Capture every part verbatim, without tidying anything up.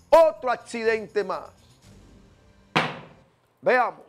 Otro accidente más. Veamos.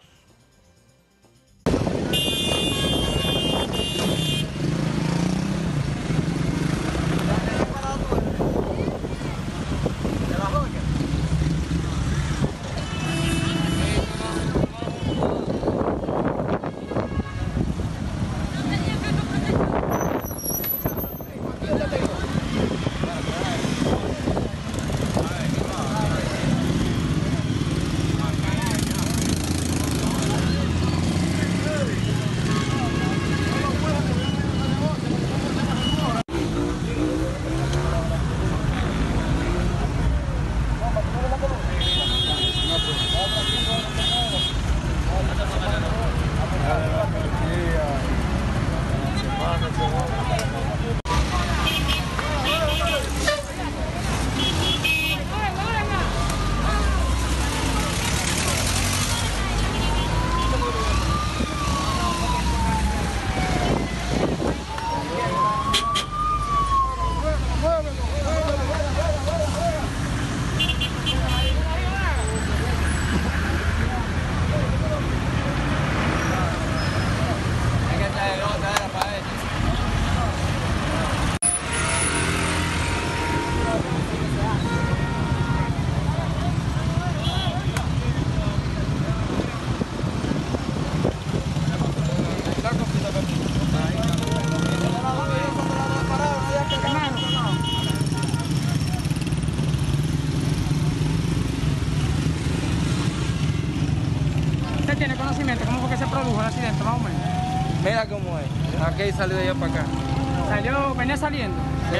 ¿Usted tiene conocimiento cómo fue que se produjo el accidente, más o menos? Mira cómo es. Aquí salió de allá para acá. ¿Salió, venía saliendo?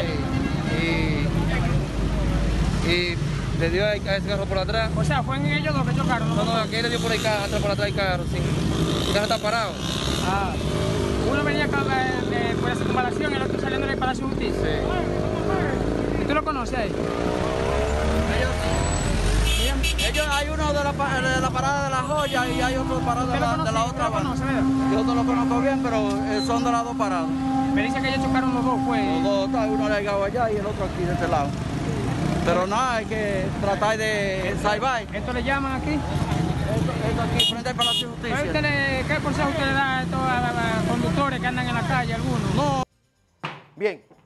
Sí. Y, y le dio a ese carro por atrás. O sea, fue en ellos dos que chocaron. No, no, aquí le dio por ahí atrás por atrás el carro. Sí. El carro está parado. Ah. Uno venía acá, eh, eh, por la circunvalación y el otro saliendo del Palacio de Justicia. Sí. ¿Y tú lo conoces ahí? Ellos, hay uno de la, de la parada de la Joya y hay otro parada de la, de la otra banda. Yo no lo conozco bien, pero son de las dos paradas. Me dice que ellos chocaron los dos, pues. Los dos, uno le ha llegado allá y el otro aquí de este lado. Pero nada, hay que tratar de salvar. ¿Esto le llaman aquí? Esto, esto aquí, frente al Palacio de Justicia. ¿Usted le, ¿Qué consejo usted le da a estos a, a, a conductores que andan en la calle, algunos? No. Bien.